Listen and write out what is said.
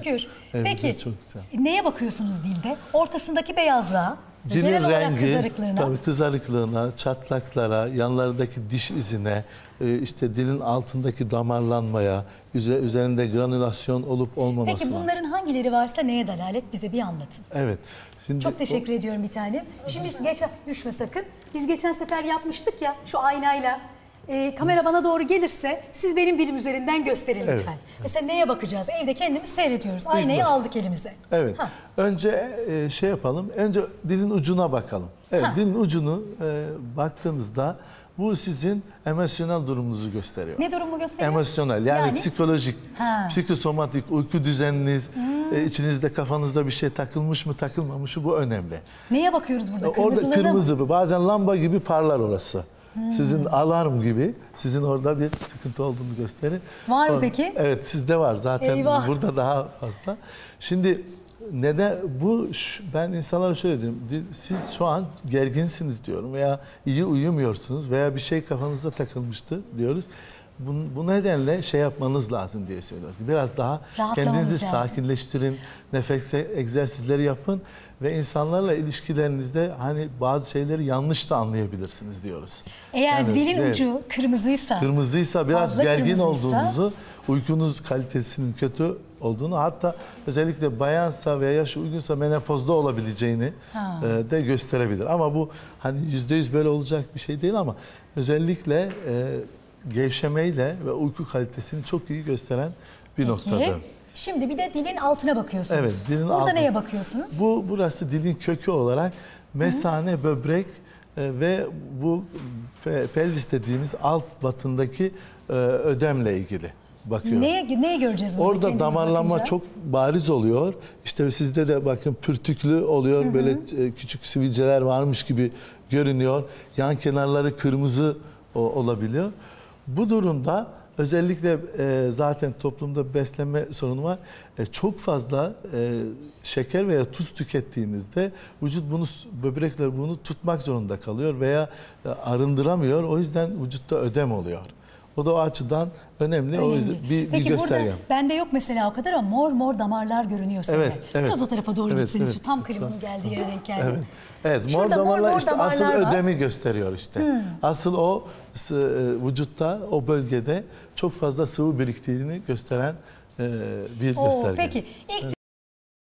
şükür. Evet, Peki çok güzel. neye bakıyorsunuz dilde? Ortasındaki beyazlığa, Dilin genel olarak rengi, kızarıklığına. tabii kızarıklığına, çatlaklara, yanlardaki diş izine, işte dilin altındaki damarlanmaya, üzerinde granülasyon olup olmamasına. Peki bunların hangileri varsa neye dalalet, bize bir anlatın. Evet. Şimdi Çok teşekkür ediyorum bir tanem. Şimdi düşme sakın. Biz geçen sefer yapmıştık ya şu aynayla. Kamera bana doğru gelirse siz benim dilim üzerinden gösterin lütfen. Evet. Mesela neye bakacağız? Evde kendimiz seyrediyoruz. Aynayı aldık elimize. Evet. Ha. Önce şey yapalım. Önce dilin ucuna bakalım. Evet, Ha. dilin ucunu baktığınızda bu sizin emosyonel durumunuzu gösteriyor. Ne durumu gösteriyor? Emosyonel yani psikolojik, Ha. psikosomatik, uyku düzeniniz, içinizde kafanızda bir şey takılmış mı takılmamış mı bu önemli. Neye bakıyoruz burada? Orada kırmızı bazen lamba gibi parlar orası. Sizin alarm gibi, sizin orada bir sıkıntı olduğunu gösterir. Var mı peki? Evet, sizde var zaten. Eyvah. Burada daha fazla. Şimdi neden bu, ben insanlara şöyle diyorum, siz şu an gerginsiniz diyorum veya iyi uyumuyorsunuz veya bir şey kafanızda takılmıştı diyoruz. Bu nedenle şey yapmanız lazım diye söylüyoruz. Biraz daha kendinizi sakinleştirin, nefes egzersizleri yapın ve insanlarla ilişkilerinizde hani bazı şeyleri yanlış da anlayabilirsiniz diyoruz. Eğer yani, dilin ucu kırmızıysa, biraz gergin kırmızıysa, olduğunuzu, uykunuz kalitesinin kötü olduğunu, hatta özellikle bayansa veya yaşı uygunsa menopozda olabileceğini de gösterebilir. Ama bu hani %100 böyle olacak bir şey değil ama özellikle gevşemeyle ve uyku kalitesini çok iyi gösteren bir noktadır. Şimdi bir de dilin altına bakıyorsunuz. Evet, dilin Burada neye bakıyorsunuz? Burası dilin kökü olarak mesane, böbrek ve bu pelvis dediğimiz alt batındaki ödemle ilgili bakıyoruz. Neyi göreceğiz burada? Orada damarlanma çok bariz oluyor. İşte sizde de bakın pürtüklü oluyor. Böyle küçük sivilceler varmış gibi görünüyor. Yan kenarları kırmızı olabiliyor. Bu durumda özellikle zaten toplumda beslenme sorunu var. Çok fazla şeker veya tuz tükettiğinizde vücut böbrekler bunu tutmak zorunda kalıyor veya arındıramıyor. O yüzden vücutta ödem oluyor. O da o açıdan önemli. O yüzden bir gösterge. Burada bende yok mesela o kadar ama mor damarlar görünüyor sende. Evet. Biraz o tarafa doğru gitseniz, şu tam klimanın geldiği yere denk geldi. Evet, mor damarlar işte asıl ödemi gösteriyor işte. Asıl o vücutta, o bölgede çok fazla sıvı biriktiğini gösteren bir gösterge. Peki.